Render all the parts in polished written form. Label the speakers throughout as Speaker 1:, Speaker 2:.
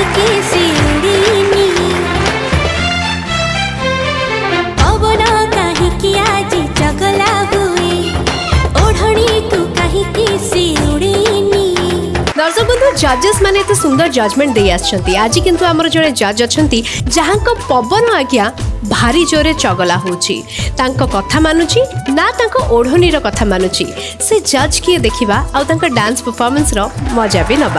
Speaker 1: के से उड़ीनी पवन कहीं की आज चगला हुए ओढ़नी तू कहीं के से उड़ीनी।
Speaker 2: दर्शक बंधु जजेस माने तो सुंदर जजमेंट दे आछंती आज किंतु हमर जड़े जज अछंती जहां को पवन आज्ञा भारी जोरे चगला होची तांको कथा मानुची ना तांको ओढ़नी रो कथा मानुची से जज किए देखिबा आ तांको डांस परफॉर्मेंस रो मजा भी नबा।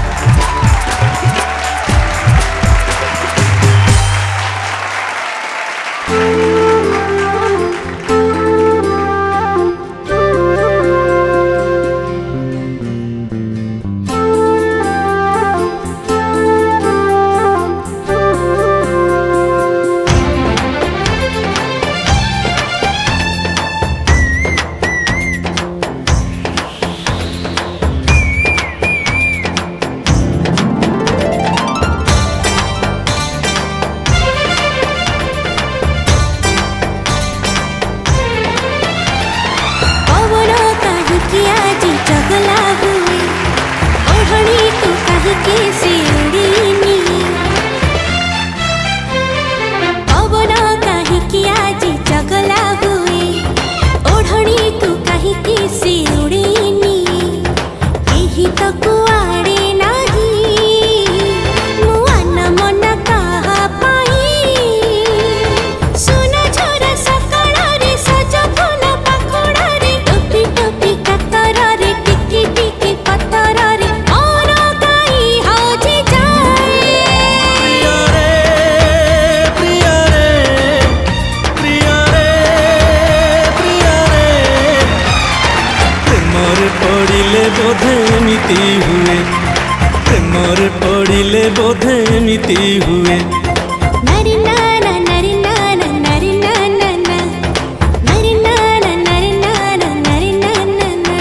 Speaker 3: प्रेमर पड़िले बोधे एमिति हुए
Speaker 1: नरी नाना नरी नाना नरी नाना नरी नाना नरी नाना नरी नाना।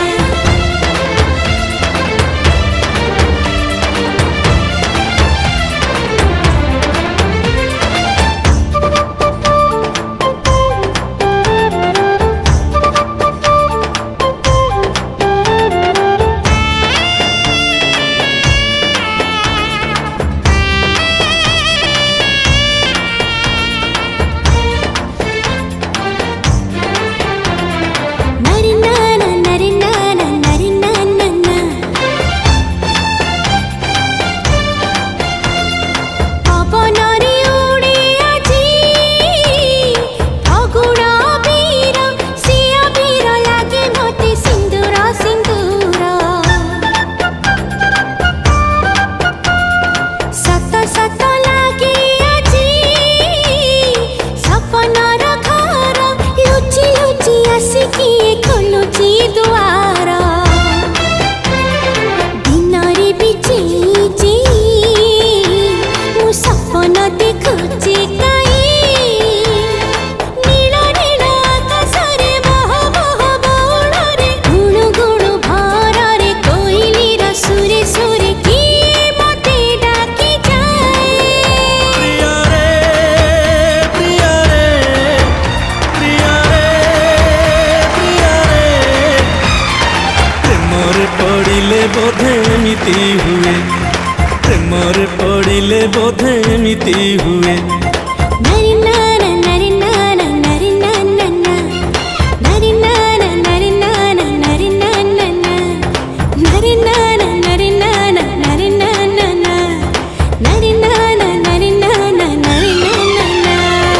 Speaker 3: बोधे एमिति हुए प्रेमर पड़िले बोधे एमिति हुए
Speaker 1: नरी नाना नरी नाना नरी नाना नरी नाना नरी नाना नरी नाना नरी नाना नरी नाना नरी नाना नरी नाना नरी नाना नरी नाना।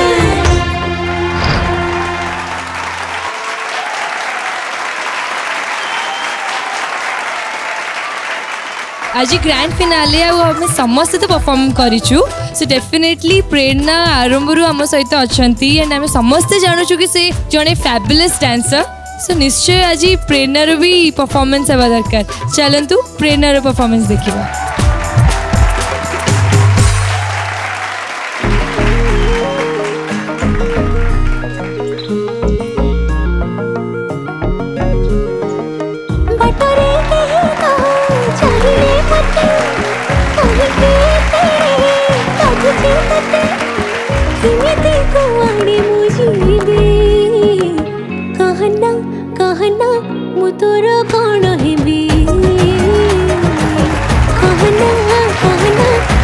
Speaker 4: आज ग्रैंड फिनाले आम समस्त तो परफॉर्म करूँ सो डेफिनेटली प्रेरणा आरंभ आम सहित अच्छा एंड आम समस्ते जानूँ कि से जड़े फैबुलस डांसर सो निश्चय आज प्रेरणार भी परफॉर्मेंस हवा दरकार। चलतु प्रेरणार परफॉर्मेंस देखा।
Speaker 1: कहना कहना मु तोर कौन हेबी कहना कहना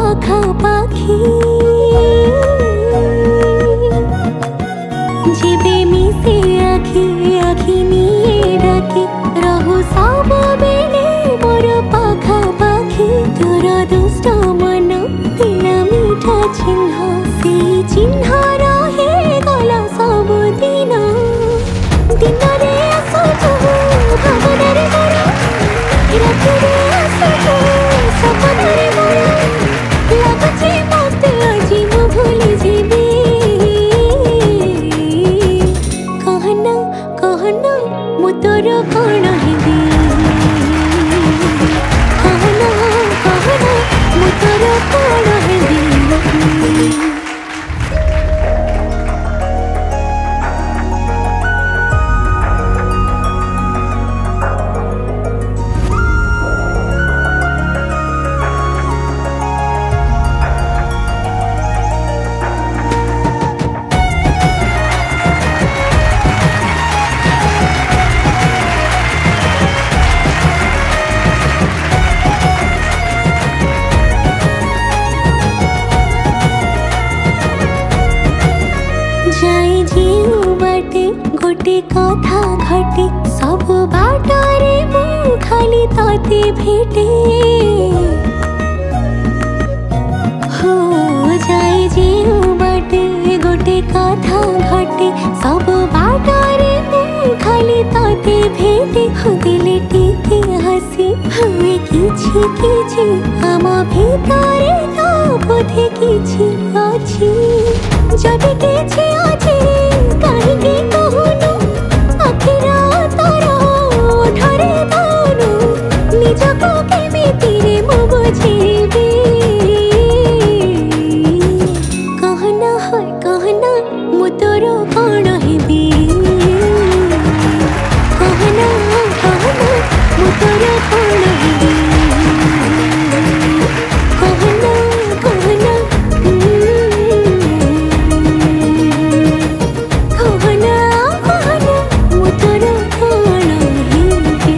Speaker 1: पाखापाखी जेबे मिसे आखि आखि निये डाकी रहु सब बेले मोर पाखापाखी तोर दुष्ट मन दिला मीठा चिन्ह से चिन्ह रहे गला सब दिन दिन रे आसुछु भावना रे मोर राति रे आसुछु सपन रे मोर लाଗୁଛି मते आजी मु भूली जीबी कहना कहना मु तोर कण हेबी कहना कहना मु तोर कण हेबी जाए जीव बाटे गोटे कथा घटे सब बाटरे मु खाली तते भेटे हो जाए जीव बाटे गोटे कथा घटे सब बाटरे मु खाली तते भेटे हो दिले टिके हसी हमें किछि किछि आम भितरे तो बोधे किछि अछि जदि किछि अछि काहिके कहूनु आखिरा तोर ओठरे दानु निजको केमिति रे मु बुझेबी कहना है कहना मु तोर कण हेबी कहना कहना मु तोर कण हेबी कहना कहना कहना कहना मु तोर कण हेबी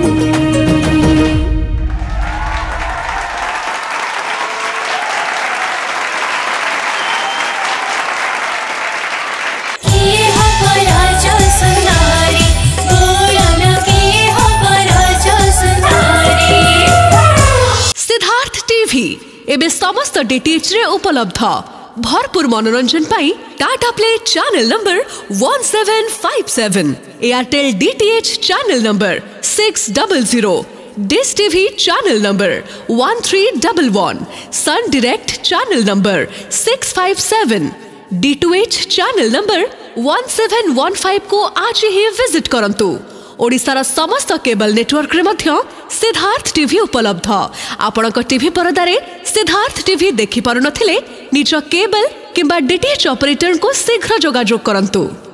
Speaker 5: किए हो पराजो सुंदरी बोलन किए हो पराजो सुंदरी
Speaker 2: सिद्धार्थ टीवी एबे समस्त डीटीएच रे उपलब्ध भरपूर मनोरंजन पाई Tata play channel number 1757 Airtel DTH channel number 600 Dish TV channel number 1311 Sun Direct channel number 657 D2H channel number 1715 को आज ही विजिट करंतु ओडिसार समस्त केबल नेटवर्क रे मध्य सिद्धार्थ टीवी उपलब्ध आपणक टीवी परदारे सिद्धार्थ टीवी देखि पारु नथिले निज केबल किंबा डीटीएच ऑपरेटर को शीघ्र जोगाजोग करंतु।